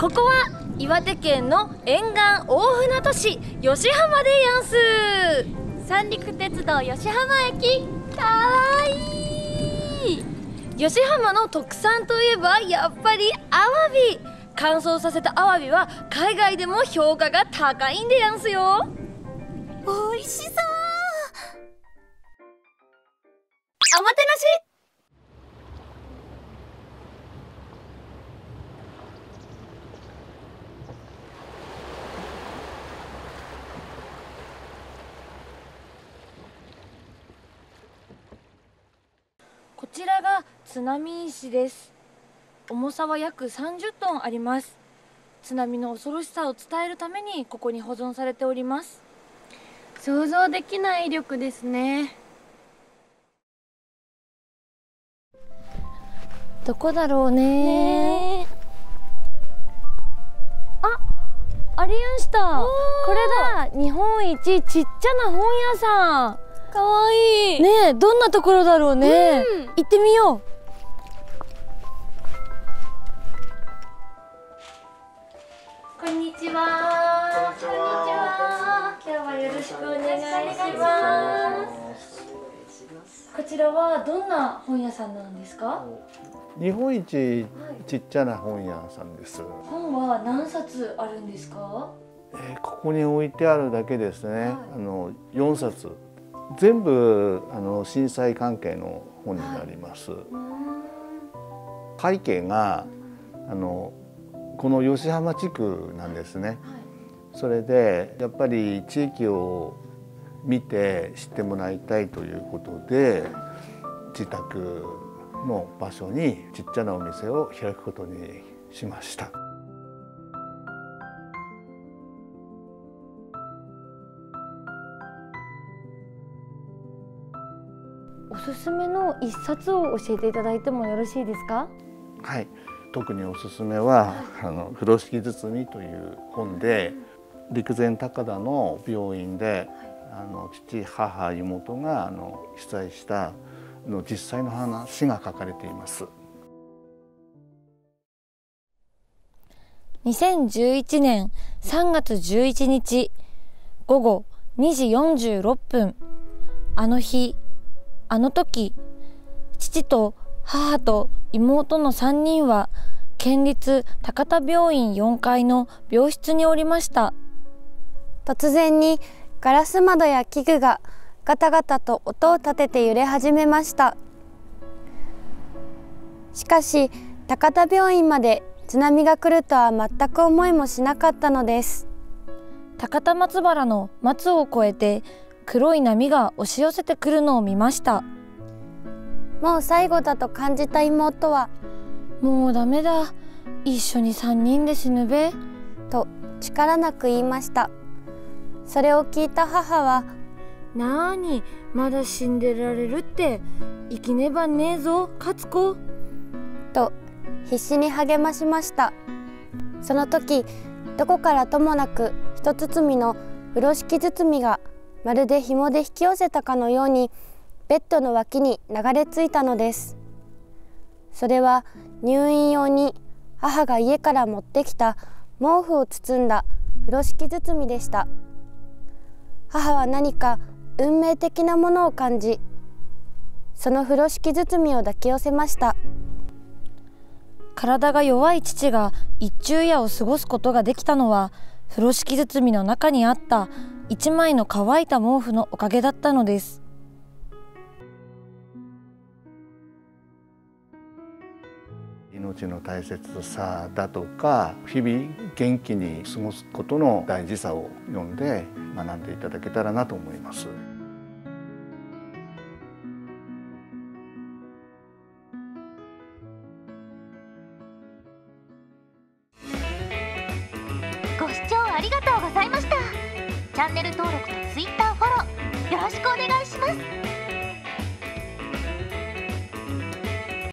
ここは岩手県の沿岸大船渡市吉浜でやんす。三陸鉄道吉浜駅、かわいい。吉浜の特産といえばやっぱりアワビ。乾燥させたアワビは海外でも評価が高いんでやんすよ。 おいしそう。 おもてなし。こちらが津波石です。重さは約30トンあります。津波の恐ろしさを伝えるためにここに保存されております。 想像できない威力ですね。 どこだろうね。ありやんした。これだ。日本一ちっちゃな本屋さん。 かわいいねえ、どんなところだろうね。行ってみよう。こんにちは。こんにちは。今日はよろしくお願いします。こちらはどんな本屋さんなんですか？ 日本一ちっちゃな本屋さんです。 本は何冊あるんですか？ ここに置いてあるだけですね。4冊。全部震災関係の本になります。背景がこの吉浜地区なんですね。それでやっぱり地域を見て知ってもらいたいということで、自宅の場所にちっちゃなお店を開くことにしました。 おすすめの一冊を教えていただいてもよろしいですか？ はい、特におすすめは風呂敷包みという本で、陸前高田の病院で父母妹が被災した実際の話が書かれています。 2011年3月11日午後2時46分、あの日あの時、父と母と妹の3人は県立高田病院4階の病室におりました。 突然にガラス窓や器具がガタガタと音を立てて揺れ始めました。しかし高田病院まで津波が来るとは全く思いもしなかったのです。 高田松原の松を越えて黒い波が押し寄せてくるのを見ました。 もう最後だと感じた妹は、 もうダメだ、一緒に3人で死ぬべと力なく言いました。それを聞いた母は、 なーに、まだ死んでられるって、生きねばねえぞ勝子と必死に励ましました。その時、どこからともなく一包みの風呂敷包みがまるで紐で引き寄せたかのようにベッドの脇に流れ着いたのです。それは入院用に母が家から持ってきた毛布を包んだ風呂敷包みでした。母は何か運命的なものを感じ、その風呂敷包みを抱き寄せました。 体が弱い父が一昼夜を過ごすことができたのは、風呂敷包みの中にあった一枚の乾いた毛布のおかげだったのです。 命の大切さだとか、日々元気に過ごすことの大事さを読んで学んでいただけたらなと思います。 ご視聴ありがとうございました。チャンネル登録と Twitter フォローよろしくお願いします。